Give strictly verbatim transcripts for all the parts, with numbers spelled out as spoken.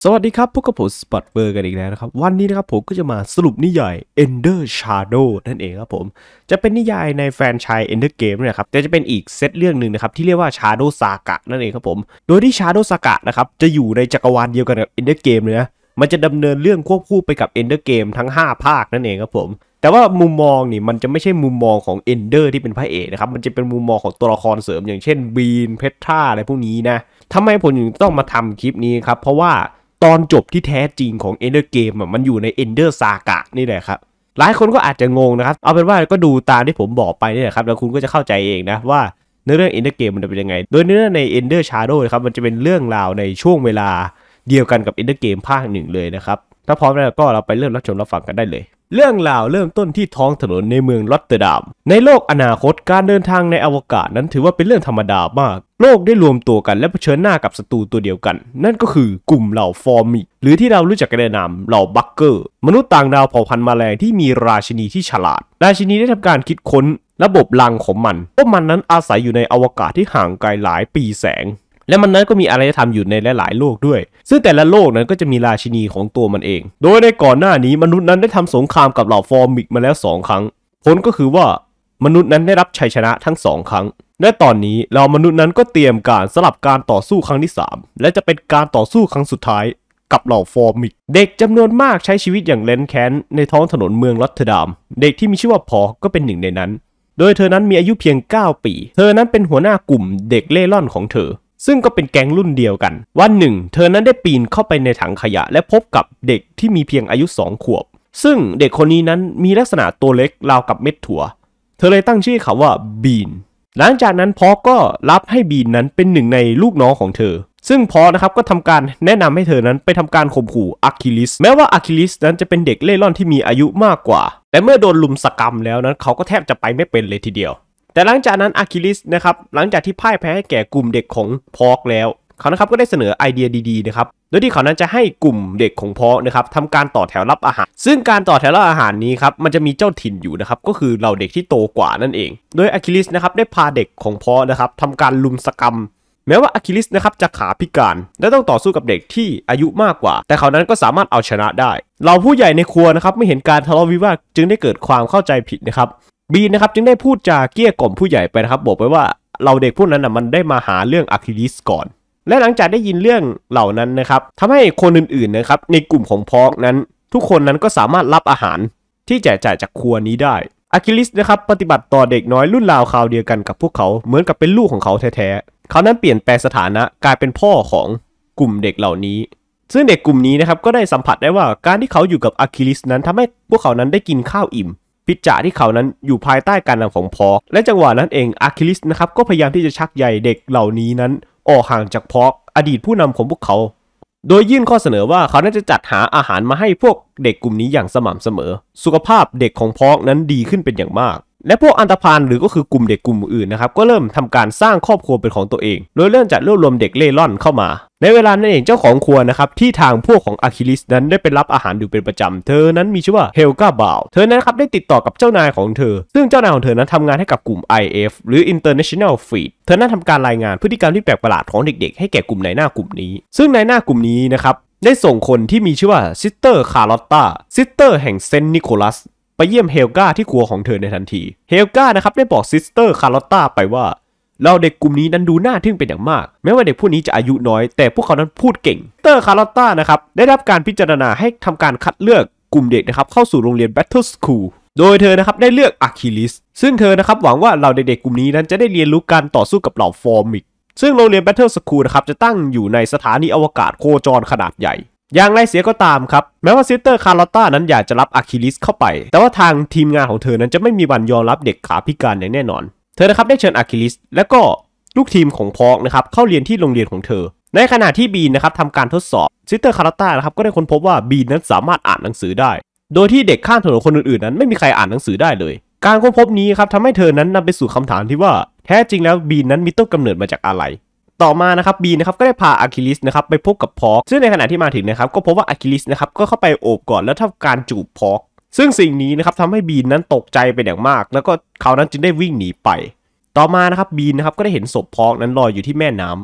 สวัสดีครับพวกกับผมสปอตเบอร์กันอีกแล้วนะครับวันนี้นะครับผมก็จะมาสรุปนิยาย Ender Shadow นั่นเองครับผมจะเป็นนิยายในแฟรนไชส์ Ender Game เนี่ยครับแต่จะเป็นอีกเซตเรื่องหนึ่งนะครับที่เรียกว่า Shadow Saga นั่นเองครับผมโดยที่ Shadow Saga นะครับจะอยู่ในจักรวาลเดียวกันกับ Ender Game เลยนะมันจะดำเนินเรื่องควบคู่ไปกับ Ender Game ทั้งห้าภาคนั่นเองครับผมแต่ว่ามุมมองนี่มันจะไม่ใช่มุมมองของ Ender ที่เป็นพระเอกนะครับมันจะเป็นมุมมองของตัวละครเสริมอย่างเช่นบีนเพทราอะไรพวกนี้นะทำไมผมถึงต้องมาทำคลิปนี้ครับเพราะว่าตอนจบที่แท้จริงของ Ender Game มันอยู่ใน Ender Saga นี่แหละครับหลายคนก็อาจจะงงนะครับเอาเป็นว่าก็ดูตามที่ผมบอกไปนี่แหละครับแล้วคุณก็จะเข้าใจเองนะว่าเนื้อเรื่อง Ender Game มันจะเป็นยังไงโดยเนื้อใน Ender Shadow นะครับมันจะเป็นเรื่องราวในช่วงเวลาเดียวกันกับ Ender Game ภาคหนึ่งเลยนะครับถ้าพร้อมแล้วก็เราไปเริ่มรับชมรับฟังกันได้เลยเรื่องราวเริ่มต้นที่ท้องถนนในเมืองรอตเตอร์ดัมในโลกอนาคตการเดินทางในอวกาศนั้นถือว่าเป็นเรื่องธรรมดามากโลกได้รวมตัวกันและเผชิญหน้ากับศัตรูตัวเดียวกันนั่นก็คือกลุ่มเหล่าฟอร์มิกหรือที่เรารู้จักกันในนามเหล่าบัคเกอร์มนุษย์ต่างดาวเผ่าพันธุ์แมลงที่มีราชินีที่ฉลาดราชินีได้ทำการคิดค้นระบบรังของมันพวกมันนั้นอาศัยอยู่ในอวกาศที่ห่างไกลหลายปีแสงและมันนั้นก็มีอารยธรรมอยู่ในหลายๆโลกด้วยซึ่งแต่ละโลกนั้นก็จะมีราชินีของตัวมันเองโดยในก่อนหน้านี้มนุษย์นั้นได้ทำสงครามกับเหล่าฟอร์มิกมาแล้วสองครั้งผลก็คือว่ามนุษย์นั้นได้รับชัยชนะทั้งสองครั้งและตอนนี้เหล่ามนุษย์นั้นก็เตรียมการสลับการต่อสู้ครั้งที่สามและจะเป็นการต่อสู้ครั้งสุดท้ายกับเหล่าฟอร์มิกเด็กจำนวนมากใช้ชีวิตอย่างเล้นแค้นในท้องถนนเมืองรอตเทอร์ดัมเด็กที่มีชื่อว่าพอก็เป็นหนึ่งในนั้นโดยเธอนั้นมีอายุเพียงเก้าปีเธอนั้นเป็นหัวหน้ากลุ่มเด็กเล่ร่อนของเธอซึ่งก็เป็นแก๊งรุ่นเดียวกันวันหนึ่งเธอนั้นได้ปีนเข้าไปในถังขยะและพบกับเด็กที่มีเพียงอายุสองขวบซึ่งเด็กคนนี้นั้นมีลักษณะตัวเล็กราวกับเม็ดถั่วเธอเลยตั้งชื่อเขาว่าบีนหลังจากนั้นพอก็รับให้บีนนั้นเป็นหนึ่งในลูกน้องของเธอซึ่งพอนะครับก็ทำการแนะนำให้เธอนั้นไปทำการข่มขู่อะคิลิสแม้ว่าอะคิลิสนั้นจะเป็นเด็กเล่ร่อนที่มีอายุมากกว่าแต่เมื่อโดนลุมสกรรมแล้วนั้นเขาก็แทบจะไปไม่เป็นเลยทีเดียวแต่หลังจากนั้นอะคิลิสนะครับหลังจากที่พ่ายแพ้ให้แก่กลุ่มเด็กของพอกแล้วเขานะครับก็ได้เสนอไอเดียดีๆนะครับโดยที่เขานั้นจะให้กลุ่มเด็กของพอกนะครับทำการต่อแถวรับอาหารซึ่งการต่อแถวรับอาหารนี้ครับมันจะมีเจ้าถิ่นอยู่นะครับก็คือเหล่าเด็กที่โตกว่านั่นเองโดยอะคิลิสนะครับได้พาเด็กของพอกนะครับทำการลุมสกรรมแม้ว่าอะคิลิสนะครับจะขาพิการและต้องต่อสู้กับเด็กที่อายุมากกว่าแต่เขานั้นก็สามารถเอาชนะได้เราผู้ใหญ่ในครัวนะครับไม่เห็นการทะเลาะวิวาทจึงได้เกิดความเข้าใจผิดนะครับบีนนะครับจึงได้พูดจาเกลี้ยกล่อมผู้ใหญ่ไปนะครับบอกไปว่าเราเด็กพวกนั้นนะมันได้มาหาเรื่องอะคิลิสก่อนและหลังจากได้ยินเรื่องเหล่านั้นนะครับทำให้คนอื่นๆนะครับในกลุ่มของพอกนั้นทุกคนนั้นก็สามารถรับอาหารที่แจกจ่ายจากครัวนี้ได้อะคิลิสนะครับปฏิบัติต่อเด็กน้อยรุ่นราวคราวเดียวกันกับพวกเขาเหมือนกับเป็นลูกของเขาแท้ๆเขานั้นเปลี่ยนแปลงสถานะกลายเป็นพ่อของกลุ่มเด็กเหล่านี้ซึ่งเด็กกลุ่มนี้นะครับก็ได้สัมผัสได้ว่าการที่เขาอยู่กับอะคิลิสนั้นทำให้พวกเขานั้นได้กินข้าวอิ่มพิจาที่เขานั้นอยู่ภายใต้การนำของพอกและจังหวะนั้นเองอะคิลิสนะครับก็พยายามที่จะชักใยเด็กเหล่านี้นั้นออกห่างจากพอกอดีตผู้นำของพวกเขาโดยยื่นข้อเสนอว่าเขาน่าจะจัดหาอาหารมาให้พวกเด็กกลุ่มนี้อย่างสม่ำเสมอสุขภาพเด็กของพอกนั้นดีขึ้นเป็นอย่างมากและพวกอันธพาลหรือก็คือกลุ่มเด็กกลุ่มอื่นนะครับก็เริ่มทำการสร้างครอบครัวเป็นของตัวเองโดยเริ่มจัดรวบรวมเด็กเล่ร่อนเข้ามาในเวลานั้นเองเจ้าของครัวนะครับที่ทางพวกของอะคิลิสนั้นได้ไปรับอาหารอยู่เป็นประจำเธอนั้นมีชื่อว่าเฮลกาบาวเธอนั้นครับได้ติดต่อกับเจ้านายของเธอซึ่งเจ้านายของเธอนั้นทำงานให้กับกลุ่ม ไอ เอฟ หรือ International Fleet เธอนั้นทำการรายงานพฤติกรรมที่แปลกประหลาดของเด็กๆให้แก่กลุ่มนายหน้ากลุ่มนี้ซึ่งนายหน้ากลุ่มนี้นะครับได้ส่งคนที่มีชื่อว่าซิสเตอร์คาร์ลอตตาซิสเตอร์แห่งเซนต์นิโคลัสไปเยี่ยมเฮลกาที่ครัวของเธอในทันทีเฮลกานะครับได้บอกซิสเตอร์คาร์ลอตตาไปว่าเราเด็กกลุ่มนี้นั้นดูน่าทึ่งเป็นอย่างมากแม้ว่าเด็กพวกนี้จะอายุน้อยแต่พวกเขานั้นพูดเก่งซิสเตอร์คาร์ลอตตานะครับได้รับการพิจารณาให้ทำการคัดเลือกกลุ่มเด็กนะครับเข้าสู่โรงเรียน Battle School โดยเธอนะครับได้เลือกอะคิลิสซึ่งเธอนะครับหวังว่าเราเด็กๆกลุ่มนี้นั้นจะได้เรียนรู้การต่อสู้กับเหล่าฟอร์มิกซึ่งโรงเรียน Battle School นะครับจะตั้งอยู่ในสถานีอวกาศโคจรขนาดใหญ่อย่างไรเสียก็ตามครับแม้ว่าซิสเตอร์คาร์ลอตตานั้นอยากจะรับอะคิลิสเข้าไปแต่ว่าทางทีมงานของเธอนั้นจะไม่มีวันยอมรับเด็กขาพิการอย่างแน่นอนเธอนะครับได้เชิญอะคิลิสและก็ลูกทีมของพอกนะครับเข้าเรียนที่โรงเรียนของเธอในขณะที่บีนนะครับทำการทดสอบซิสเตอร์คาร์ลอตตานะครับก็ได้ค้นพบว่าบีนนั้นสามารถอ่านหนังสือได้โดยที่เด็กข้างถนนคนอื่นๆนั้นไม่มีใครอ่านหนังสือได้เลยการค้นพบนี้ครับทำให้เธอนั้นนำไปสู่คำถามที่ว่าแท้จริงแล้วบีนนั้นมีต้นกำเนิดมาจากอะไรต่อมานะครับบีนะครับก็ได้พาอะคิลิสนะครับไปพบกับพอกซึ่งในขณะที่มาถึงนะครับก็พบว่าอะคิลิสนะครับก็เข้าไปโอบกอดแล้วทำการจูบพอกซึ่งสิ่งนี้นะครับทำให้บีนนั้นตกใจเป็นอย่างมากแล้วก็เขานั้นจึงได้วิ่งหนีไปต่อมานะครับบีนนะครับก็ได้เห็นศพพอกนั้นลอยอยู่ที่แม่น้ำ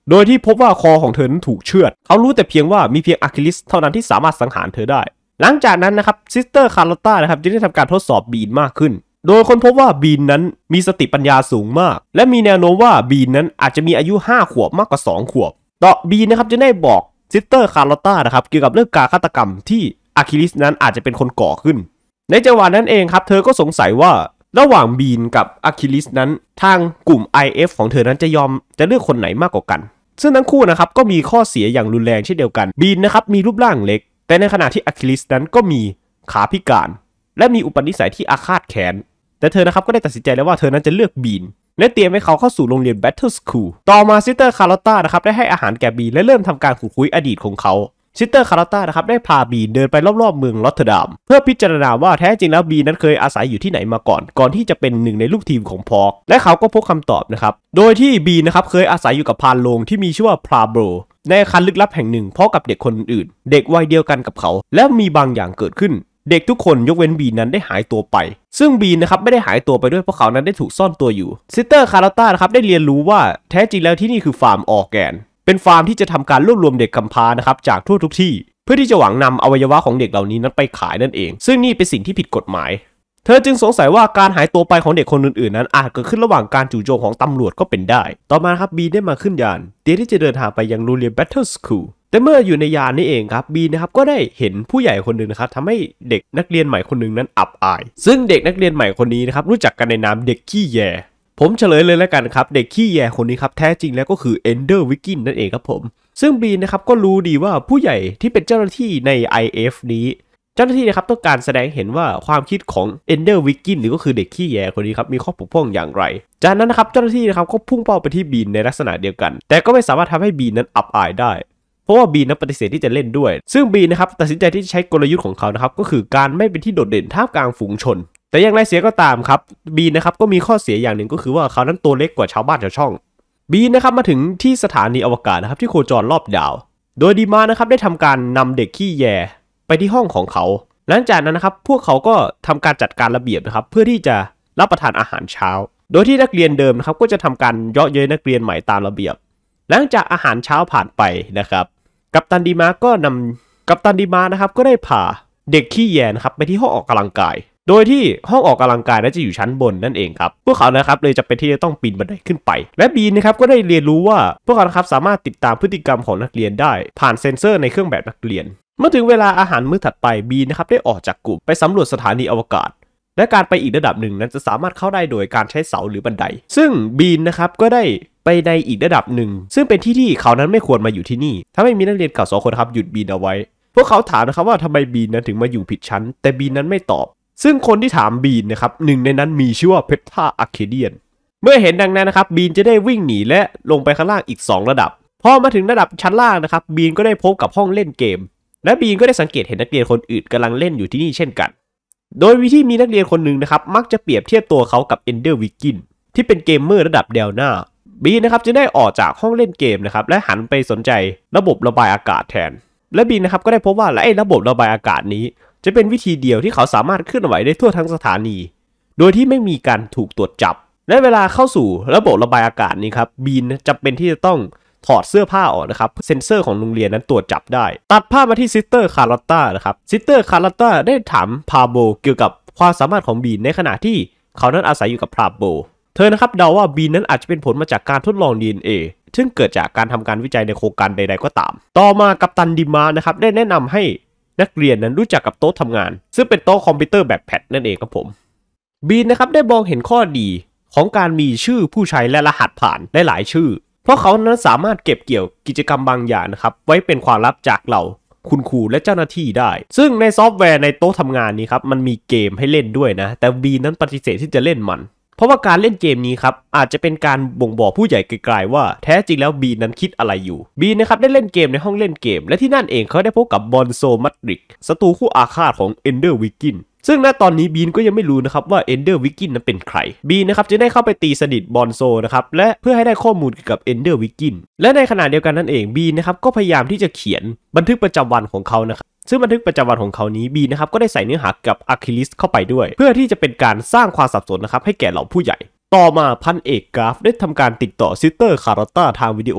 โดยที่พบว่าคอของเธอนั้นถูกเชือดเขารู้แต่เพียงว่ามีเพียงอะคิลิสเท่านั้นที่สามารถสังหารเธอได้หลังจากนั้นนะครับซิสเตอร์คาร์ลอตตานะครับจึงได้ทำการทดสอบบีนมากขึ้นโดยค้นพบว่าบีนนั้นมีสติปัญญาสูงมากและมีแนวโน้มว่าบีนนั้นอาจจะมีอายุห้าขวบมากกว่าสองขวบต่อบีนนะครับจะได้บอกซิสเตอร์คาร์ลอตตานะครับเกี่ยวกับเรื่องการฆาตกรรมที่อะคิลิสนั้นอาจจะเป็นคนก่อขึ้นในจังหวะนั้นเองครับเธอก็สงสัยว่าระหว่างบีนกับอะคิลิสนั้นทางกลุ่ม ไอ เอฟ ของเธอนั้นจะยอมจะเลือกคนไหนมากกว่ากันซึ่งทั้งคู่นะครับก็มีข้อเสียอย่างรุนแรงเช่นเดียวกันบีนนะครับมีรูปร่างเล็กแต่ในขณะที่อะคิลิสนั้นก็มีขาพิการและมีอุปนิสัยที่อาฆาตแค้นแต่เธอนะครับก็ได้ตัดสินใจแล้วว่าเธอนั้นจะเลือกบีนและเตรียมให้เขาเข้าสู่โรงเรียน Battle School ต่อมาซิสเตอร์คาร์ลอตตานะครับได้ให้อาหารแก่บีนและเริ่มทำการขุดคุยอดีตของเขาซิสเตอร์คาร์ลอตตานะครับได้พาบีนเดินไปรอบๆเมืองลอตเทอร์ดัมเพื่อพิจารณาว่าแท้จริงแล้วบีนนั้นเคยอาศัยอยู่ที่ไหนมาก่อนก่อนที่จะเป็นหนึ่งในลูกทีมของพอกและเขาก็พบคำตอบนะครับโดยที่บีนนะครับเคยอาศัยอยู่กับพานโลงที่มีชื่อว่าพาโบรในอาคารลึกลับแห่งหนึ่งพร้อมกับเด็กคนอื่นเด็กวัยเดียวกันกับเขาและมีบางอย่างเกิดขึ้นเด็กทุกคนยกเว้นบีนนั้นได้หายตัวไปซึ่งบีนนะครับไม่ได้หายตัวไปด้วยเพราะเขานั้นได้ถูกซ่อนตัวอยู่ซิสเตอร์คาร์ลอตตานะครับได้เรียนรู้ว่าแท้จริงแล้วที่นี่คือฟาร์มออร์แกนเป็นฟาร์มที่จะทำการรวบรวมเด็กกำพร้านะครับจากทั่วทุกที่เพื่อที่จะหวังนำอวัยวะของเด็กเหล่านี้นั้นไปขายนั่นเองซึ่งนี่เป็นสิ่งที่ผิดกฎหมายเธอจึงสงสัยว่าการหายตัวไปของเด็กคนอื่นๆนั้นอาจเกิดขึ้นระหว่างการจู่โจมของตำรวจก็เป็นได้ต่อมาครับบีนได้มาขึ้นยานเตรียมที่จะเดินทางไปยังโรงเรียน Battle School แต่เมื่ออยู่ในยานนี่เองครับบีนนะครับก็ได้เห็นผู้ใหญ่คนหนึ่งนะครับทำให้เด็กนักเรียนใหม่คนหนึ่งนั้นอับอายซึ่งเด็กนักเรียนใหม่คนนี้นะครับรู้จักกันในนามเด็กขี้แยผมเฉลยเลยแล้วกันครับเด็กขี้แยคนนี้ครับแท้จริงแล้วก็คือ Ender Wiggin นั่นเองครับผมซึ่งบีนนะครับก็รู้ดีว่าผู้ใหญ่ที่เป็นเจ้าหน้าที่ใน ไอ เอฟ นี้เจ้าหน้าที่นะครับต้องการแสดงเห็นว่าความคิดของ Ender Wiggin หรือก็คือเด็กขี้แยคนนี้ครับมีข้อบกพร่องอย่างไรจากนั้นนะครับเจ้าหน้าที่นะครับก็พุ่งเป้าไปที่บีนในลักษณะเดียวกันแต่ก็ไม่สามารถทำให้บีนนั้นอับอายได้เพราะว่าบีนนั้นปฏิเสธที่จะเล่นด้วยซึ่งบีนนะครับตัดสินใจที่จะใช้กลยุทธ์ของเขานะครับก็คือการไม่เป็นที่โดดเด่นท่ามกลางฝูงชนแต่อย่างไรเสียก็ตามครับบีนนะครับก็มีข้อเสียอย่างหนึ่งก็คือว่าเขานั้นตัวเล็กกว่าชาวบ้านชาวช่องบีนนะครับมาถึงที่สถานีอวกาศนะครับที่โคจรรอบดาวโดยดีมานะครับได้ทำการนำเด็กขี้แยไปที่ห้องของเขาหลังจากนั้นนะครับพวกเขาก็ทำการจัดการระเบียบนะครับเพื่อที่จะรับประทานอาหารเช้าโดยที่นักเรียนเดิมนะครับก็จะทำการเยาะเย้ยนักเรียนใหม่ตามระเบียบหลังจากอาหารเช้าผ่านไปนะครับกัปตันดีมาก็นำกัปตันดีมานะครับก็ได้พาเด็กขี้แยนะครับไปที่ห้องออกกำลังกายโดยที่ห้องออกกำลังกายนั้นจะอยู่ชั้นบนนั่นเองครับพวกเขานะครับเลยจะเป็นที่จะต้องปีนบันไดขึ้นไปและบีนนะครับก็ได้เรียนรู้ว่าพวกเขานะครับสามารถติดตามพฤติกรรมของนักเรียนได้ผ่านเซ็นเซอร์ในเครื่องแบบนักเรียนเมื่อถึงเวลาอาหารมื้อถัดไปบีนนะครับได้ออกจากกลุ่มไปสำรวจสถานีอวกาศและการไปอีกระดับหนึ่งนั้นจะสามารถเข้าได้โดยการใช้เสาหรือบันไดซึ่งบีนนะครับก็ได้ไปในอีกระดับหนึ่งซึ่งเป็นที่ที่เขานั้นไม่ควรมาอยู่ที่นี่ถ้าไม่มีนักเรียนเก่าสองคนครับหยุดบีนเอาไว้พวกเขาถามนะครับว่าทำไมบีนนั้นถึงมาอยู่ผิดชั้นแต่บีนนั้นไม่ตอบซึ่งคนที่ถามบีนนะครับหนึ่งในนั้นมีชื่อว่าเพทราอาร์เคเดียนเมื่อเห็นดังนั้นนะครับบีนจะได้วิ่งหนีและลงไปข้างล่างอีกสองระดับพอมาถึงระดับชั้นล่างนะครับบีนก็ได้พบกับห้องเล่นเกมและบีนก็ได้สังเกตเห็นนักเรียนคนอื่นกำลังเล่นอยู่ที่นี่เช่นกันโดยวิธีมีนักเรียนคนหนึ่งนะครับมักจะเปรียบเทียบตัวเขากับ Ender Wiggin ที่เป็นเกมเมอร์ระดับแนวหน้าบีนนะครับจะได้ออกจากห้องเล่นเกมนะครับและหันไปสนใจระบบระบายอากาศแทนและบีนนะครับก็ได้พบว่าไอ้ระบบระบายอากาศนี้จะเป็นวิธีเดียวที่เขาสามารถเคลื่อนไหวได้ทั่วทั้งสถานีโดยที่ไม่มีการถูกตรวจจับและเวลาเข้าสู่ระบบระบายอากาศนี้ครับบีนจำเป็นที่จะต้องถอดเสื้อผ้าออกนะครับเซ็นเซอร์ของโรงเรียนนั้นตรวจจับได้ตัดภาพมาที่ซิสเตอร์คาร์ลอตตานะครับซิสเตอร์คาร์ลอตตาได้ถามพาโบเกี่ยวกับความสามารถของบีนในขณะที่เขานั้นอาศัยอยู่กับพาโบเธอนะครับเดาว่าบีนนั้นอาจจะเป็นผลมาจากการทดลอง ดี เอ็น เอ ซึ่งเกิดจากการทำการวิจัยในโครงการใดๆก็ตามต่อมากัปตันดิมานะครับได้แนะนำให้นักเรียนนั้นรู้จักกับโต๊ะทำงานซึ่งเป็นโต๊ะคอมพิวเตอร์แบบแพดนั่นเองครับผมบีนนะครับได้มองเห็นข้อดีของการมีชื่อผู้ใช้และรหัสผ่านได้หลายชื่อเพราะเขานั้นสามารถเก็บเกี่ยวกิจกรรมบางอย่างนะครับไว้เป็นความลับจากเราคุณครูและเจ้าหน้าที่ได้ซึ่งในซอฟต์แวร์ในโต๊ะทำงานนี้ครับมันมีเกมให้เล่นด้วยนะแต่บีนนั้นปฏิเสธที่จะเล่นมันเพราะว่าการเล่นเกมนี้ครับอาจจะเป็นการบ่งบอกผู้ใหญ่ไกลๆว่าแท้จริงแล้วบีนนั้นคิดอะไรอยู่บีนนะครับได้เล่นเกมในห้องเล่นเกมและที่นั่นเองเขาได้พบกับบอนโซมัตริกศัตรูคู่อาฆาตของ Ender Wiggin ซึ่งณตอนนี้บีนก็ยังไม่รู้นะครับว่า Ender Wiggin นั้นเป็นใครบีนนะครับจะได้เข้าไปตีสนิทบอนโซนะครับและเพื่อให้ได้ข้อมูลเกี่ยวกับ Ender Wiggin และในขณะเดียวกันนั่นเองบีนนะครับก็พยายามที่จะเขียนบันทึกประจำวันของเขานะครับซึ่งบันทึกประจำวันของเขานี้บีนะครับก็ได้ใส่เนื้อหากับอะคิลิสเข้าไปด้วยเพื่อที่จะเป็นการสร้างความสับสนนะครับให้แก่เหล่าผู้ใหญ่ต่อมาพันเอกกราฟได้ทำการติดต่อซิสเตอร์คาร์ลอตตาทางวิดีโอ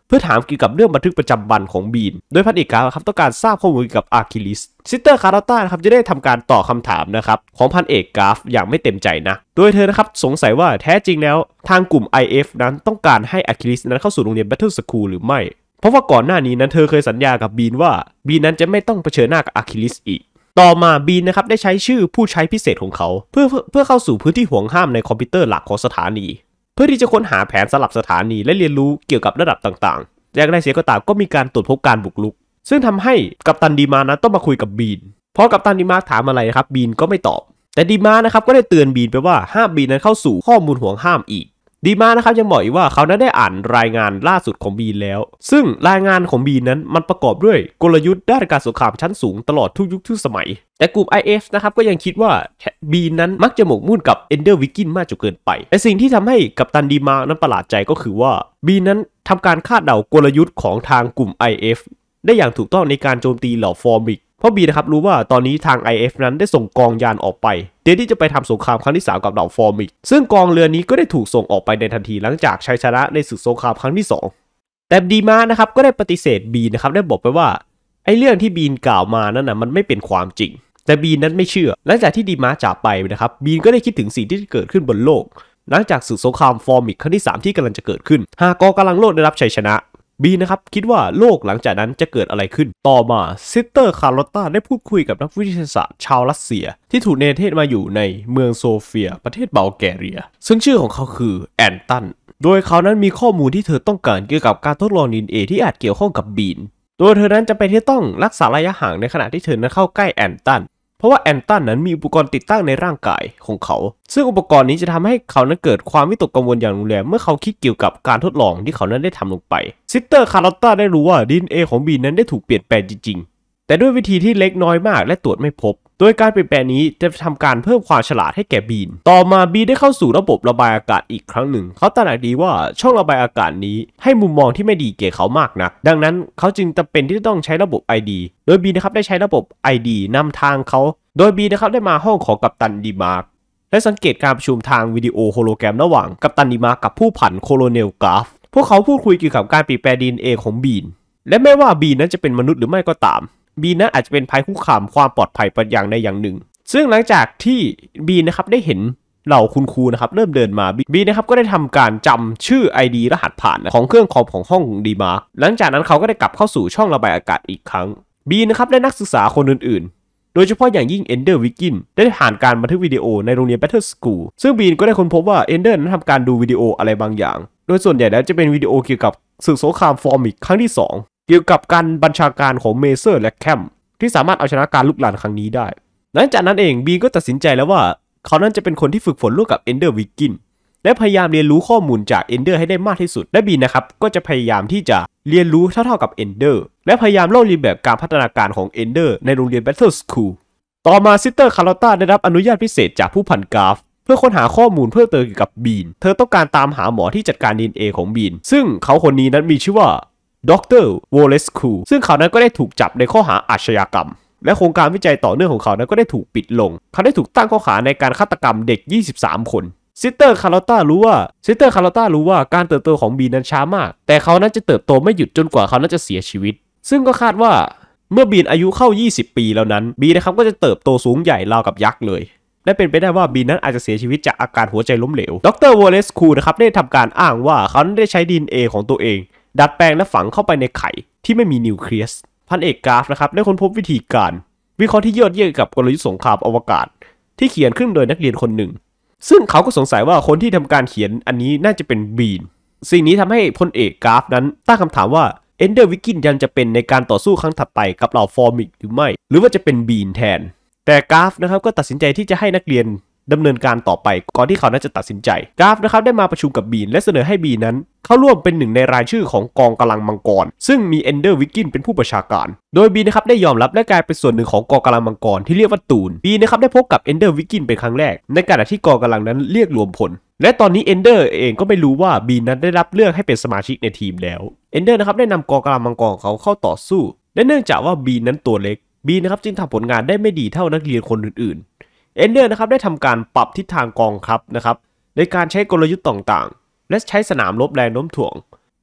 เพื่อถามเกี่ยวกับเรื่องบันทึกประจำวันของบีนโดยพันเอกกราฟครับต้องการทราบข้อมูลเกี่ยวกับอาร์คิลิสซิสเตอร์คาร์ต้านะครับจะได้ทำการตอบคำถามนะครับของพันเอกกราฟอย่างไม่เต็มใจนะโดยเธอนะครับสงสัยว่าแท้จริงแล้วทางกลุ่ม ไอ เอฟ นั้นต้องการให้อาร์คิลิสนั้นเข้าสู่โรงเรียน Battle School หรือไม่เพราะว่าก่อนหน้านี้นั้นเธอเคยสัญญากับบีนว่าบีนนั้นจะไม่ต้องเผชิญหน้ากับอาร์คิลิสอีกต่อมาบีนนะครับได้ใช้ชื่อผู้ใช้พิเศษของเขาเพื่อเพื่อเข้าสู่พื้นที่ห่วงห้ามในคอมพิวเตอร์หลักของสถานีเพื่อที่จะค้นหาแผนสลับสถานีและเรียนรู้เกี่ยวกับระดับต่างๆอย่างไรเสียก็ตามก็มีการตรวจพบการบุกรุกซึ่งทำให้กัปตันดีมาร์นั้นต้องมาคุยกับบีนเพราะกัปตันดีมาร์ถามอะไรนะครับบีนก็ไม่ตอบแต่ดีมาร์นะครับก็ได้เตือนบีนไปว่าห้ามบีนนั้นเข้าสู่ข้อมูลห่วงห้ามอีกดีมาร์นะครับยังบอกอีกว่าเขานั้นได้อ่านรายงานล่าสุดของบีนแล้วซึ่งรายงานของบีนนั้นมันประกอบด้วยกลยุทธ์ด้านการสงครามชั้นสูงตลอดทุกยุคทุกสมัยแต่กลุ่ม ไอ เอฟ นะครับก็ยังคิดว่าบีนนั้นมักจะหมกมุ่นกับเอนเดอร์วิกินมากจนเกินไปแต่สิ่งที่ทำให้กัปตันดีมาร์นั้นประหลาดใจก็คือว่าบีนนั้นทำการคาดเดากลยุทธ์ของทางกลุ่ม ไอ เอฟ ได้อย่างถูกต้องในการโจมตีเหล่าฟอร์มิกเพราะบีนะครับรู้ว่าตอนนี้ทาง ไอ เอฟ นั้นได้ส่งกองยานออกไปเตรียมที่จะไปทำสงครามครั้งที่สามกับเหล่าฟอร์มิกซึ่งกองเรือนี้ก็ได้ถูกส่งออกไปในทันทีหลังจากชัยชนะในศึกสงครามครั้งที่สองแต่ดีมาร์นะครับก็ได้ปฏิเสธบีนะครับได้บอกไปว่าไอ้เรื่องที่บีนกล่าวมานั้นนะมันไม่เป็นความจริงแต่บีนนั้นไม่เชื่อหลังจากที่ดีมาร์จากไปนะครับบีนก็ได้คิดถึงสิ่งที่เกิดขึ้นบนโลกหลังจากศึกสงครามฟอร์มิกครั้งที่สามที่กำลังจะเกิดขึ้นหากกองกำลังโลกได้รับชัยชนะบีนะครับคิดว่าโลกหลังจากนั้นจะเกิดอะไรขึ้นต่อมาซิสเตอร์คาร์ลอตตาได้พูดคุยกับนักวิทยาศาสตร์ชาวรัสเซียที่ถูกเนรเทศมาอยู่ในเมืองโซเฟียประเทศบัลแกเรียซึ่งชื่อของเขาคือแอนตันโดยเขานั้นมีข้อมูลที่เธอต้องการเกี่ยวกับการทดลอง ดี เอ็น เอ ที่อาจเกี่ยวข้องกับบีนโดยเธอนั้นจะเป็นที่ต้องรักษาระยะห่างในขณะที่เธอนั้นเข้าใกล้แอนตันเพราะว่าแอนตันนั้นมีอุปกรณ์ติดตั้งในร่างกายของเขาซึ่งอุปกรณ์นี้จะทำให้เขานั้นเกิดความวิตกกังวลอย่างรุนแรงเมื่อเขาคิดเกี่ยวกับการทดลองที่เขานั้นได้ทำลงไปซิสเตอร์คาร์ลอตตาได้รู้ว่า ดี เอ็น เอ ของบีนนั้นได้ถูกเปลี่ยนแปลงจริงๆแต่ด้วยวิธีที่เล็กน้อยมากและตรวจไม่พบโดยการเปลี่ยนแปลงนี้จะทำการเพิ่มความฉลาดให้แก่บีนต่อมาบีนได้เข้าสู่ระบบระบายอากาศอีกครั้งหนึ่งเขาตระหนักดีว่าช่องระบายอากาศนี้ให้มุมมองที่ไม่ดีแก่เขามากนักดังนั้นเขาจึงจำเป็นที่ต้องใช้ระบบ ไอ ดี โดยบีนนะครับได้ใช้ระบบ ไอ ดี นำทางเขาโดยบีนะครับได้มาห้องของกัปตันดีมาร์กและสังเกตการประชุมทางวิดีโอโฮโลแกรมระหว่างกัปตันดีมาร์กกับผู้ผันโคโลเนลกราฟพวกเขาพูดคุยเกี่ยวกับการเปลี่ยนแปลง ดี เอ็น เอ ของบีนและไม่ว่าบีนนั้นจะเป็นมนุษย์หรือไม่ก็ตามบีนนั้นอาจจะเป็นภัยคุกคามความปลอดภัยเป็นอย่างใดอย่างหนึ่งซึ่งหลังจากที่บีนนะครับได้เห็นเหล่าคุณครูนะครับเริ่มเดินมาบีนะครับก็ได้ทำการจำชื่อ ไอ ดี รหัสผ่านของเครื่องคอมของห้องดีมาร์กหลังจากนั้นเขาก็ได้กลับเข้าสู่ช่องระบายอากาศอีกครั้งบีนะครับได้นักศึกษาคนอื่นๆโดยเฉพาะอย่างยิ่งเอนเดอร์วิกินได้ผ่านการบันทึกวิดีโอในโรงเรียน Battle School ซึ่งบีนก็ได้ค้นพบว่าเอนเดอร์นั้นทำการดูวิดีโออะไรบางอย่างโดยส่วนใหญ่แล้วจะเป็นวิดีโอเกี่ยวกับศึกสงครามฟอร์มิกครั้งที่สองเกี่ยวกับการบัญชาการของเมเซอร์และแคมที่สามารถเอาชนะการลุกลานครั้งนี้ได้หลังจากนั้นเองบีนก็ตัดสินใจแล้วว่าเขานั้นจะเป็นคนที่ฝึกฝนร่วมกับเอนเดอร์วิกินและพยายามเรียนรู้ข้อมูลจากเอนเดอร์ให้ได้มากที่สุดและบีนนะครับก็จะพยายามที่จะเรียนรู้เท่าๆกับเอนเดอร์และพยายามเล่าเรียนแบบการพัฒนาการของเอนเดอร์ในโรงเรียน Battle School ต่อมาซิสเตอร์คาร์ลอตตาได้รับอนุญาตพิเศษจากผู้พันกราฟเพื่อค้นหาข้อมูลเพิ่มเติมเกี่ยวกับบีนเธอต้องการตามหาหมอที่จัดการ ดี เอ็น เอ ของบีนซึ่งเขาคนนี้นั้นมีชื่อว่าดรโวเลสคูซึ่งเขานั้นก็ได้ถูกจับในข้อหาอาชญากรรมและโครงการวิจัยต่อเนื่องของเขานั้นก็ได้ถูกปิดลงเขาได้ถูกตั้งข้อหาในการฆาตกรรมเด็กยี่สิบสามคนซิสเตอร์คาร์ลอตตารู้ว่าซิสเตอร์คาร์ลอตตารู้ว่าการเติบโตของบีนนั้นช้ามากแต่เขานั้นจะเติบโตไม่หยุดจนกว่าเขานั้นจะเสียชีวิตซึ่งก็คาดว่าเมื่อบีนอายุเข้ายี่สิบปีแล้วนั้นบีนะครับก็จะเติบโตสูงใหญ่ราวกับยักษ์เลยและเป็นไปได้ว่าบีนนั้นอาจจะเสียชีวิตจากอาการหัวใจล้มเหลวดรโวเลสคูนะครับได้ทำการอ้างว่าเขานั้นได้ใช้ ดี เอ็น เอ ของตัวเองดัดแปลงและฝังเข้าไปในไข่ที่ไม่มีนิวเคลียสพันเอกกราฟนะครับได้ค้นพบวิธีการวิเคราะห์ที่ยอดเยี่ยมกับกลยุทธ์สงครามอวกาศที่เขียนขึ้นโดยนักเรียนคนหนึ่งซึ่งเขาก็สงสัยว่าคนที่ทำการเขียนอันนี้น่าจะเป็นบีนสิ่งนี้ทำให้พลเอกกราฟนั้นตั้งคำถามว่าเอนเดอร์วิกินยังจะเป็นในการต่อสู้ครั้งถัดไปกับเหล่าฟอร์มิกหรือไม่หรือว่าจะเป็นบีนแทนแต่กราฟนะครับก็ตัดสินใจที่จะให้นักเรียนดำเนินการต่อไปก่อนที่เขาน่าจะตัดสินใจกราฟนะครับได้มาประชุมกับบีนและเสนอให้บีนนั้นเข้าร่วมเป็นหนึ่งในรายชื่อของกองกำลังมังกรซึ่งมีเอนเดอร์วิกินเป็นผู้ประชาการโดยบีนนะครับได้ยอมรับและกลายเป็นส่วนหนึ่งของกองกำลังมังกรที่เรียกว่าตูนบีนนะครับได้พบกับเอนเดอร์วิกินเป็นครั้งแรกในขณะที่กองกำลังนั้นเรียกรวมพลและตอนนี้เอนเดอร์เองก็ไม่รู้ว่าบีนนั้นได้รับเลือกให้เป็นสมาชิกในทีมแล้วเอนเดอร์นะครับได้นำกองกำลังมังกรของเขาเข้าต่อสู้และเนื่องจากว่าบีนนั้นตัวเล็กบีนนะครับจึงทำผลงานได้ไม่ดีเท่านักเรียนคนอื่นๆเอนเดอร์นะครับได้ทำการปรับทิศทางกองทัพนะครับในการใช้กลยุทธ์ต่างๆและใช้สนามรบแรงโน้มถ่วง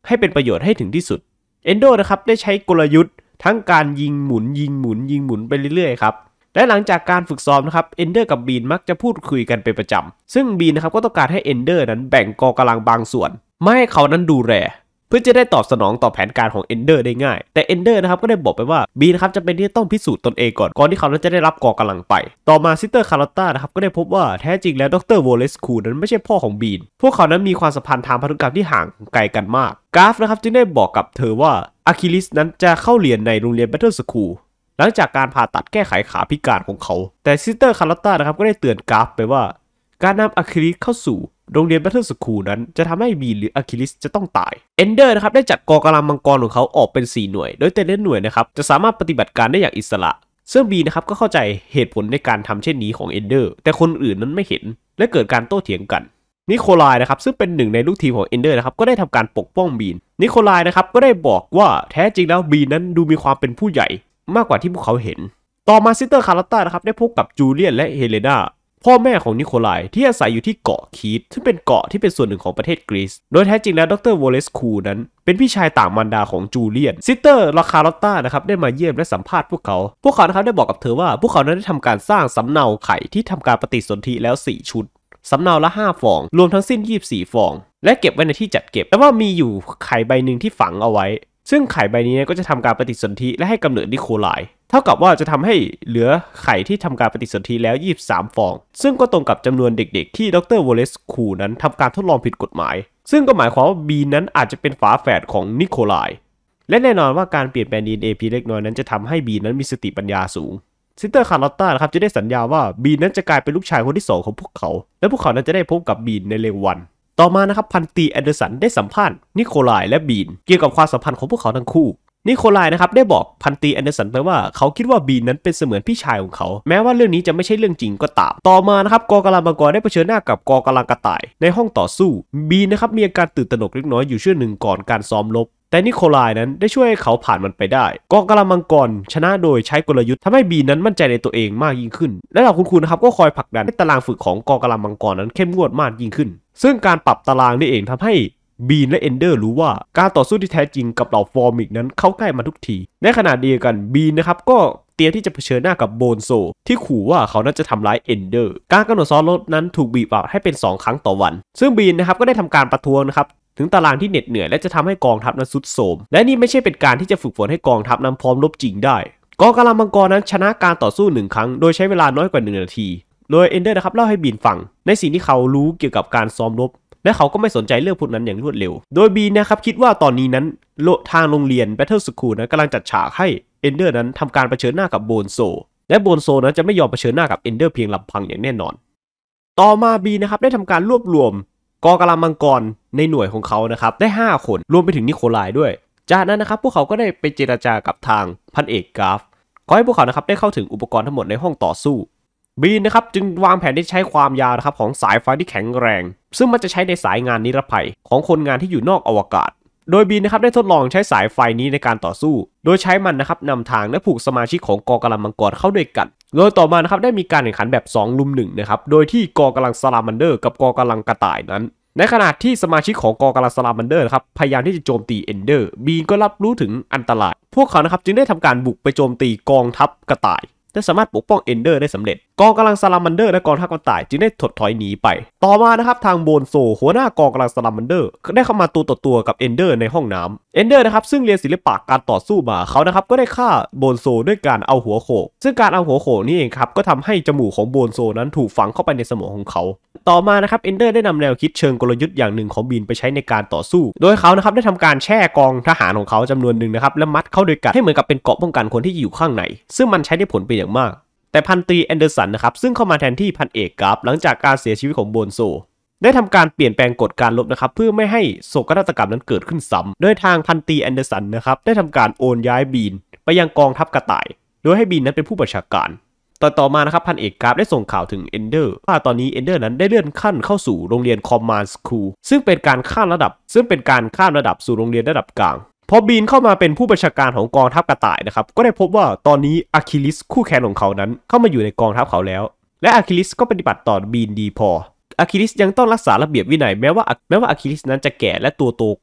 ให้เป็นประโยชน์ให้ถึงที่สุดเอนโดนะครับได้ใช้กลยุทธ์ทั้งการยิงหมุนยิงหมุนยิงหมุนไปเรื่อยๆครับและหลังจากการฝึกซ้อมนะครับเอนเดอร์กับบีนมักจะพูดคุยกันเป็นประจำซึ่งบีนนะครับก็ต้องการให้เอนเดอร์นั้นแบ่งกองกำลังบางส่วนไม่ให้เขานั้นดูแลเพื่อจะได้ตอบสนองต่อแผนการของเอนเดอร์ได้ง่ายแต่เอนเดอร์นะครับก็ได้บอกไปว่าบีนะครับจะเป็นที่ต้องพิสูจน์ตนเองก่อนก่อนที่เขานั้นจะได้รับกองกำลังไปต่อมาซิสเตอร์คาร์ลต้านะครับก็ได้พบว่าแท้จริงแล้วดรโวเลสคูนั้นไม่ใช่พ่อของบีนพวกเขานั้นมีความสัมพันธ์ทางพันธุกรรมที่ห่างไกลกันมากกราฟนะครับจึงได้บอกกับเธอว่าอะคิลิสนั้นจะเข้าเรียนในโรงเรียนแบทเทิลสคูลหลังจากการผ่าตัดแก้ไขขาพิการของเขาแต่ซิสเตอร์คาร์ลต้านะครับก็ได้เตือนกราฟไปว่าการนำอะคิลิสเข้าสู่โรงเรียนแบทเทิลสคูลนั้นจะทำให้บีนหรืออะคิลิสจะต้องตายเอนเดอร์นะครับได้จัดกองกำลังมังกรของเขาออกเป็นสี่หน่วยโดยแต่ละหน่วยนะครับจะสามารถปฏิบัติการได้อย่างอิสระซึ่งบีนะครับก็เข้าใจเหตุผลในการทำเช่นนี้ของเอนเดอร์แต่คนอื่นนั้นไม่เห็นและเกิดการโต้เถียงกันนิโคลายนะครับซึ่งเป็นหนึ่งในลูกทีมของเอนเดอร์นะครับก็ได้ทำการปกป้องบีนนิโคลายนะครับก็ได้บอกว่าแท้จริงแล้วบีนนั้นดูมีความเป็นผู้ใหญ่มากกว่าที่พวกเขาเห็นต่อมาซิสเตอร์คาร์ลต้านะครับได้พบกับจูเลียนและเฮเลนาพ่อแม่ของนิโคลายที่อาศัยอยู่ที่เกาะคีตซึ่งเป็นเกาะที่เป็นส่วนหนึ่งของประเทศกรีซโดยแท้จริงแล้วดรโวเลสคูนั้นเป็นพี่ชายต่างมารดาของจูเลียนซิสเตอร์ลาคาร์ลต้านะครับได้มาเยี่ยมและสัมภาษณ์พวกเขาพวกเขานะครับได้บอกกับเธอว่าพวกเขานั้นได้ทำการสร้างสำเนาไข่ที่ทำการปฏิสนธิแล้วสี่ชุดสำเนาละห้าฟองรวมทั้งสิ้นยี่สิบสี่ฟองและเก็บไว้ในที่จัดเก็บแต่ว่ามีอยู่ไข่ใบหนึ่งที่ฝังเอาไว้ซึ่งไข่ใบนี้ก็จะทำการปฏิสนธิและให้กำเนิดนิโคลายเท่ากับว่าจะทำให้เหลือไข่ที่ทำการปฏิสนธิแล้วยี่สิบสามฟองซึ่งก็ตรงกับจำนวนเด็กๆที่ดรโวเลสคูนั้นทำการทดลองผิดกฎหมายซึ่งก็หมายความว่าบีนั้นอาจจะเป็นฝาแฝดของนิโคลายและแน่นอนว่าการเปลี่ยนแปลง ดี เอ็น เอ เพียงเล็กน้อยนั้นจะทำให้บีนั้นมีสติปัญญาสูงซิสเตอร์คาร์ลต้านะครับจะได้สัญญาว่าบีนั้นจะกลายเป็นลูกชายคนที่สองของพวกเขาและพวกเขานั้นจะได้พบกับบีนในเร็ววันต่อมานะครับพันตรีแอนเดอร์สันได้สัมภาษณ์นิโคลายและบีนเกี่ยวกับความสัมพันธ์ของพวกเขาทั้งคู่นิโคลายนะครับได้บอกพันตรีแอนเดอร์สันไปว่าเขาคิดว่าบีนนั้นเป็นเสมือนพี่ชายของเขาแม้ว่าเรื่องนี้จะไม่ใช่เรื่องจริงก็ตามต่อมานะครับกองกำลังมังกรได้เผชิญหน้ากับกองกำลังกระต่ายในห้องต่อสู้บีนนะครับมีอาการตื่นตระหนกเล็กน้อยอยู่ช่วงหนึ่งก่อนการซ้อมรบแต่นิโคลายนั้นได้ช่วยให้เขาผ่านมันไปได้กองกำลังมังกรชนะโดยใช้กลยุทธ์ทำให้บีนนั้นมั่นใจในตัวเองมากยิ่งขึ้นและเหล่าคุณครูนะครับก็คอยผลักดันให้ตารางฝึกของกองกำลังมังกรนั้นเข้มงวดมากยิ่งขึ้นซึ่งการปรับตารางนี่เองทำให้บีนและเอนเดอร์รู้ว่าการต่อสู้ที่แท้จริงกับเหล่าฟอร์มิกนั้นเข้าใกล้มาทุกทีในขณะเดียวกันบีนนะครับก็เตรียมที่จะเผชิญหน้ากับโบนโซที่ขู่ว่าเขานั้นจะทำร้ายเอนเดอร์การกำหนดซ้อมรบนั้นถูกบีบอัดให้เป็นสองครั้งต่อวันซึ่งบีนนะครับก็ได้ทำการประท้วงนะครับถึงตารางที่เหน็ดเหนื่อยและจะทำให้กองทัพนั้นทรุดโทรมและนี่ไม่ใช่เป็นการที่จะฝึกฝนให้กองทัพนั้นพร้อมรบจริงได้กองกำลังมังกรนั้นชนะการต่อสู้หนึ่งครั้งโดยใช้เวลาน้อยกว่าหนึ่งนาทีโดยเอนเดอร์นะครับเล่าให้บีนฟังในสิ่งที่เขารู้เกี่ยวกับการซ้อมรบและเขาก็ไม่สนใจเรื่องพวกนั้นอย่างรวดเร็วโดยบีนนะครับคิดว่าตอนนี้นั้นทางโรงเรียน Battle School นั้นกำลังจัดฉากให้เอนเดอร์นั้นทำการเผชิญหน้ากับโบนโซและโบนโซนั้นจะไม่ยอมเผชิญหน้ากับเอนเดอร์เพียงลำพังอย่างแน่นอนต่อมาบีนนะครับได้ทำการรวบรวมกองกำลังมังกรในหน่วยของเขานะครับได้ห้าคนรวมไปถึงนิโคลายด้วยจากนั้นนะครับพวกเขาก็ได้ไปเจรจากับทางพันเอกกราฟขอให้พวกเขานะครับได้เข้าถึงอุปกรณ์ทั้งหมดในห้องต่อสู้บีนนะครับจึงวางแผนที่ใช้ความยาวนะครับของสายไฟที่แข็งแรงซึ่งมันจะใช้ในสายงานนิรภัยของคนงานที่อยู่นอกอวกาศโดยบีนนะครับได้ทดลองใช้สายไฟนี้ในการต่อสู้โดยใช้มันนะครับนำทางและผูกสมาชิกของกองกำลังมังกรเข้าด้วยกันโดยต่อมานะครับได้มีการแข่งขันแบบสองลุมหนึ่งนะครับโดยที่กองกำลังซาลามันเดอร์กับกองกำลังกระต่ายนั้นในขณะที่สมาชิกของกองกำลังซาลามันเดอร์นะครับพยายามที่จะโจมตีเอนเดอร์บีนก็รับรู้ถึงอันตรายพวกเขานะครับจึงได้ทำการบุกไปโจมตีกองทัพกระต่ายและสามารถปกป้องเอนเดอร์ได้สำเร็จกองกำลังซาลามันเดอร์และกองทัพกระต่ายจึงได้ถดถอยหนีไปต่อมานะครับทางโบนโซหัวหน้ากองกำลังซาลามันเดอร์ได้เข้ามาตัวต่อตัวกับเอนเดอร์ในห้องน้ำเอนเดอร์นะครับซึ่งเรียนศิลปะการต่อสู้มาเขานะครับก็ได้ฆ่าโบนโซด้วยการเอาหัวโขกซึ่งการเอาหัวโขกนี่เองครับก็ทำให้จมูกของโบนโซนั้นถูกฝังเข้าไปในสมองของเขาต่อมานะครับเอนเดอร์ได้นำแนวคิดเชิงกลยุทธ์อย่างหนึ่งของบีนไปใช้ในการต่อสู้โดยเขานะครับได้ทำการแช่กองทหารของเขาจำนวนหนึ่งนะครับและมัดเข้าด้วยกันให้เหมือนกับเป็นเกราะป้องกันคนที่อยู่ข้างในซึ่งมันใช้ได้ผลเป็นอย่างมากแต่พันตรีแอนเดอร์สันนะครับซึ่งเข้ามาแทนที่พันเอกกราฟหลังจากการเสียชีวิตของโบนโซได้ทำการเปลี่ยนแปลงกฎการรบนะครับเพื่อไม่ให้โศกนาฏกรรมนั้นเกิดขึ้นซ้ำโดยทางพันตรีแอนเดอร์สันนะครับได้ทำการโอนย้ายบีนไปยังกองทัพกระต่ายโดยให้บีนนั้นเป็นผู้บัญชาการต่อต่อมานะครับพันเอกกราฟได้ส่งข่าวถึงเอนเดอร์ว่าตอนนี้เอนเดอร์นั้นได้เลื่อนขั้นเข้าสู่โรงเรียนคอมมานด์สคูลซึ่งเป็นการข้ามระดับซึ่งเป็นการข้ามระดับสู่โรงเรียนระดับกลางพอบีนเข้ามาเป็นผู้บัญชาการของกองทัพกระต่ายนะครับก็ได้พบว่าตอนนี้อะคิลิสคู่แข่งของเขานั้นเข้ามาอยู่ในกองทัพเขาแล้วและอะคิลิสก็ปฏิบัติต่อบีนดีพออะคิลิสยังต้องรักษาระเบียบวินัยแม้ว่าแม้ว่าอะคิลิสนั้นจะแก่และตัวโตกว่า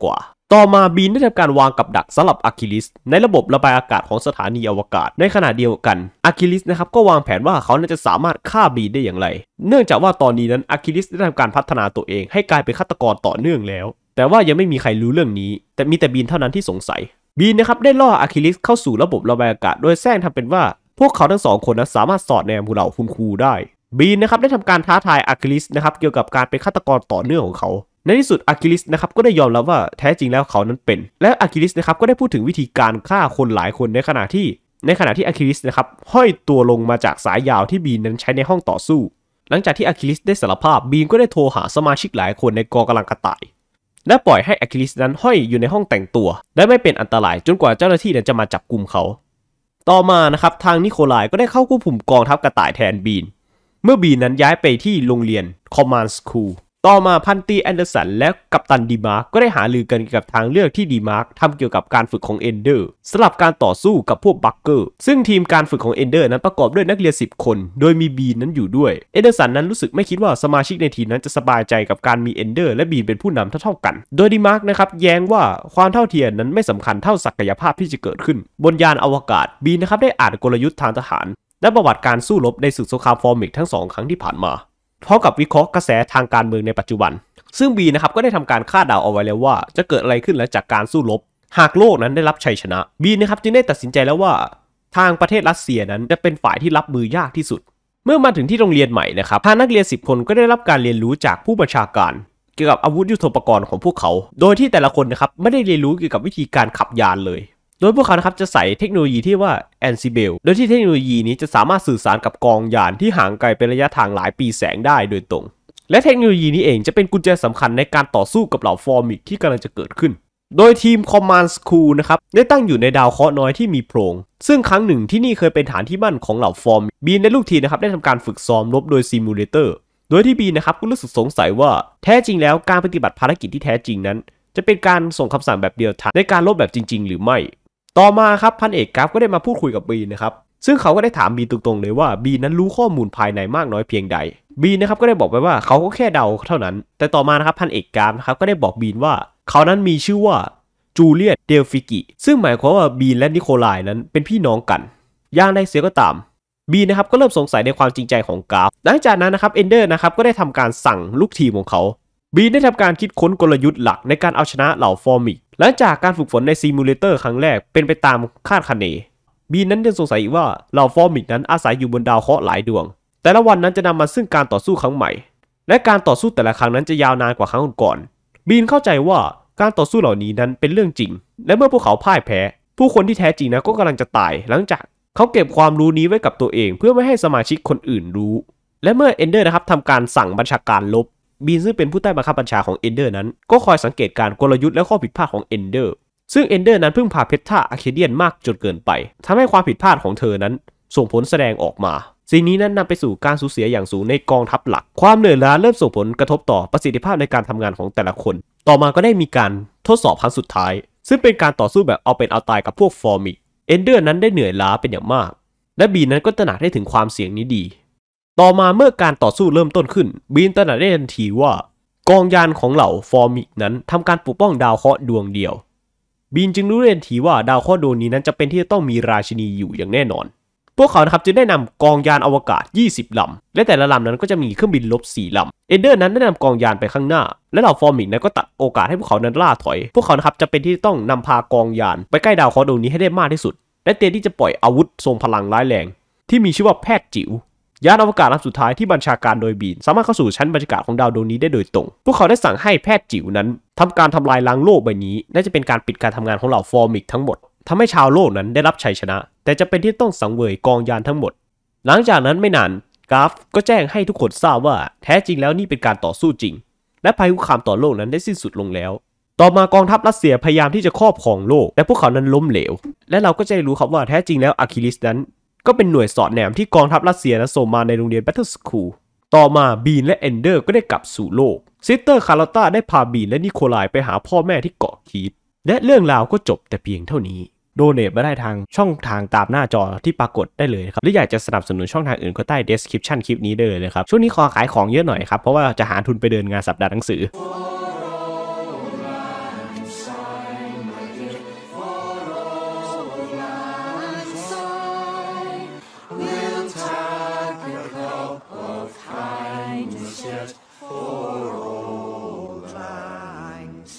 ต่อมาบีนได้ทำการวางกับดักสำหรับอะคิลิสในระบบระบายอากาศของสถานีอวกาศในขณะเดียวกันอะคิลิสนะครับก็วางแผนว่าเขาจะสามารถฆ่าบีนได้อย่างไรเนื่องจากว่าตอนนี้นั้นอะคิลิสได้ทำการพัฒนาตัวเองให้กลายเป็นฆาตกรต่อเนื่องแล้วแต่ว่ายังไม่มีใครรู้เรื่องนี้แต่มีแต่บีนเท่านั้นที่สงสัยบีนนะครับได้ล่ออะคิลิสเข้าสู่ระบบระบายอากาศโดยแซงทำเป็นว่าพวกเขาทั้งสองคนนั้นสามารถสอดแนมเหล่าคุณครูได้บีนนะครับได้ทำการท้าทายอะคิลิสนะครับเกี่ยวกับการเป็นฆาตกรต่อเนื่องของเขาในที่สุดอะคิลิสนะครับก็ได้ยอมรับว่าแท้จริงแล้วเขานั้นเป็นและอะคิลิสนะครับก็ได้พูดถึงวิธีการฆ่าคนหลายคนในขณะที่ในขณะที่อะคิลิสนะครับห้อยตัวลงมาจากสายยาวที่บีนนั้นใช้ในห้องต่อสู้หลังจากที่อะคิลิสได้สารภาพบีนก็ได้โทรหาสมาชิกหลายคนในกองกำลังกระต่ายและปล่อยให้อะคิลิสนั้นห้อยอยู่ในห้องแต่งตัวและไม่เป็นอันตรายจนกว่าเจ้าหน้าที่นั้นจะมาจับกุมเขาต่อมานะครับทางนิโคลายก็ได้เข้าควบคุมกองทัพกระต่ายแทนบีนเมื่อบีนนั้นย้ายไปที่โรงเรียน Command Schoolต่อมาพันตีแอนเดอร์สันและกัปตันดีมาร์กก็ได้หารือกันเกี่ยวกับทางเลือกที่ดีมาร์กทำเกี่ยวกับการฝึกของเอนเดอร์สำหรับการต่อสู้กับพวกบัคเกอร์ซึ่งทีมการฝึกของเอนเดอร์นั้นประกอบด้วยนักเรียนสิบคนโดยมีบีนนั้นอยู่ด้วยแอนเดอร์สันนั้นรู้สึกไม่คิดว่าสมาชิกในทีมนั้นจะสบายใจกับการมีเอนเดอร์และบีนเป็นผู้นำเท่าๆกันโดยดีมาร์กนะครับแย้งว่าความเท่าเทียมนั้นไม่สำคัญเท่าศักยภาพที่จะเกิดขึ้นบนยานอวกาศบีนนะครับได้อ่านกลยุทธ์ทางทหารและประวัติการสู้รบในศึกสงครามฟอร์มิกทั้งสองครั้งที่ผ่านมาพร้อมกับวิเคราะห์กระแสทางการเมืองในปัจจุบันซึ่งบีนะครับก็ได้ทำการคาดเดาเอาไว้แล้วว่าจะเกิดอะไรขึ้นหลังจากการสู้รบหากโลกนั้นได้รับชัยชนะบีนะครับจึงได้ตัดสินใจแล้วว่าทางประเทศรัสเซียนั้นจะเป็นฝ่ายที่รับมือยากที่สุดเมื่อมาถึงที่โรงเรียนใหม่นะครับทางนักเรียนสิบคนก็ได้รับการเรียนรู้จากผู้บัญชาการเกี่ยวกับอาวุธยุทโธปกรณ์ของพวกเขาโดยที่แต่ละคนนะครับไม่ได้เรียนรู้เกี่ยวกับวิธีการขับยานเลยโดยพวกเขานะครับจะใส่เทคโนโลยีที่ว่า Ansible โดยที่เทคโนโลยีนี้จะสามารถสื่อสารกับกองยานที่ห่างไกลเป็นระยะทางหลายปีแสงได้โดยตรงและเทคโนโลยีนี้เองจะเป็นกุญแจสำคัญในการต่อสู้กับเหล่าฟอร์มิกที่กำลังจะเกิดขึ้นโดยทีม Command School นะครับได้ตั้งอยู่ในดาวเคราะห์น้อยที่มีโพรงซึ่งครั้งหนึ่งที่นี่เคยเป็นฐานที่มั่นของเหล่าฟอร์มิกบีนและลูกทีมนะครับได้ทำการฝึกซ้อมรบโดยซิมูเลเตอร์โดยที่บีนนะครับก็รู้สึกสงสัยว่าแท้จริงแล้วการปฏิบัติภารกิจที่แท้จริงนั้นจะเป็นการส่งคำสั่งแบบเดียวทางในการรบแบบจริงๆหรือไม่ต่อมาครับพันเอกกราฟก็ได้มาพูดคุยกับบีนนะครับซึ่งเขาก็ได้ถามบีนตรงๆเลยว่าบีนนั้นรู้ข้อมูลภายในมากน้อยเพียงใดบีนนะครับก็ได้บอกไปว่าเขาก็แค่เดาเท่านั้นแต่ต่อมานะครับพันเอกกราฟนะครับก็ได้บอกบีนว่าเขานั้นมีชื่อว่าจูเลียตเดลฟิกิซึ่งหมายความว่าบีนและนิโคลายนั้นเป็นพี่น้องกันอย่างใดเสียก็ตามบีนนะครับก็เริ่มสงสัยในความจริงใจของกราฟหลังจากนั้นนะครับเอนเดอร์นะครับก็ได้ทำการสั่งลูกทีมของเขาบีนได้ทำการคิดค้นกลยุทธ์หลักในการเอาชนะเหล่าฟอร์มิกหลังจากการฝึกฝนในซิมูเลเตอร์ครั้งแรกเป็นไปตามคาดคะเนบีนนั้นยังสงสัยอีกว่าเหล่าฟอร์มิกนั้นอาศัยอยู่บนดาวเคราะห์หลายดวงแต่ละวันนั้นจะนำมาซึ่งการต่อสู้ครั้งใหม่และการต่อสู้แต่ละครั้งนั้นจะยาวนานกว่าครั้งก่อนบีนเข้าใจว่าการต่อสู้เหล่านี้นั้นเป็นเรื่องจริงและเมื่อพวกเขาพ่ายแพ้ผู้คนที่แท้จริงนั้นก็กำลังจะตายหลังจากเขาเก็บความรู้นี้ไว้กับตัวเองเพื่อไม่ให้สมาชิกคนอื่นรู้และเมื่อเอนเดอร์นะครับทำการสั่งบัญชาการลบบีนซึ่งเป็นผู้ใต้บังคับบัญชาของเอนเดอร์นั้นก็คอยสังเกตการกลยุทธ์และข้อผิดพลาดของเอนเดอร์ซึ่งเอนเดอร์นั้นพึ่งพาเพชรท่าอะเคเดียนมากจนเกินไปทำให้ความผิดพลาดของเธอนั้นส่งผลแสดงออกมาสิ่งนี้นั้นนำไปสู่การสูญเสียอย่างสูงในกองทัพหลักความเหนื่อยล้าเริ่มส่งผลกระทบต่อประสิทธิภาพในการทำงานของแต่ละคนต่อมาก็ได้มีการทดสอบครั้งสุดท้ายซึ่งเป็นการต่อสู้แบบเอาเป็นเอาตายกับพวกฟอร์มิกเอนเดอร์นั้นได้เหนื่อยล้าเป็นอย่างมากและบีนนั้นก็ตระหนักได้ถึงความเสี่ยงนี้ดีต่อมาเมื่อการต่อสู้เริ่มต้นขึ้นบีนตระหนักได้ทันทีว่ากองยานของเหล่าฟอร์มิกนั้นทำการปกป้องดาวเคราะห์ดวงเดียวบีนจึงรู้ทันทีว่าดาวเคราะห์ดวงนี้นั้นจะเป็นที่จะต้องมีราชินีอยู่อย่างแน่นอนพวกเขานะครับจึงได้นำกองยานอวกาศยี่สิบลำและแต่ละลำนั้นก็จะมีเครื่องบินรบสี่ลำเอนเดอร์นั้นได้นำกองยานไปข้างหน้าและเหล่าฟอร์มิกนั้นก็ตัดโอกาสให้พวกเขานั้นล่าถอยพวกเขานะครับจะเป็นที่ต้องนำพากองยานไปใกล้ดาวเคราะห์ดวงนี้ให้ได้มากที่สุดและเตรียมที่จะปล่อยอาวุธทรงพลังร้ายแรงที่มีชื่อว่าแพทย์จิ๋วยานอวกาศลำสุดท้ายที่บัญชาการโดยบีนสามารถเข้าสู่ชั้นบรรยากาศของดาวดวงนี้ได้โดยตรงพวกเขาได้สั่งให้แพทย์จิ๋วนั้นทำการทำลายล้างโลกใบนี้น่าจะเป็นการปิดการทำงานของเหล่าฟอร์มิกทั้งหมดทำให้ชาวโลกนั้นได้รับชัยชนะแต่จะเป็นที่ต้องสังเวยกองยานทั้งหมดหลังจากนั้นไม่นานกราฟก็แจ้งให้ทุกคนทราบว่าแท้จริงแล้วนี่เป็นการต่อสู้จริงและภัยคุกคามต่อโลกนั้นได้สิ้นสุดลงแล้วต่อมากองทัพรัสเซียพยายามที่จะครอบครองโลกแต่พวกเขานั้นล้มเหลวและเราก็จะได้รู้ครับว่าแท้จริงแล้วอะคิลิสนั้นก็เป็นหน่วยสอดแนมที่กองทัพรัสเซียนั้นส่งมาในโรงเรียน Battle School ต่อมาบีนและเอนเดอร์ก็ได้กลับสู่โลกซิสเตอร์คาร์ลต้าได้พาบีนและนิโคลายไปหาพ่อแม่ที่เกาะคีตและเรื่องราวก็จบแต่เพียงเท่านี้โดเนทมาได้ทางช่องทางตามหน้าจอที่ปรากฏได้เลยครับหรืออยากจะสนับสนุนช่องทางอื่นก็ใต้ description คลิปนี้ได้เลยนะครับช่วงนี้ขอขายของเยอะหน่อยครับเพราะว่าจะหาทุนไปเดินงานสัปดาห์หนังสือ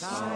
ใช่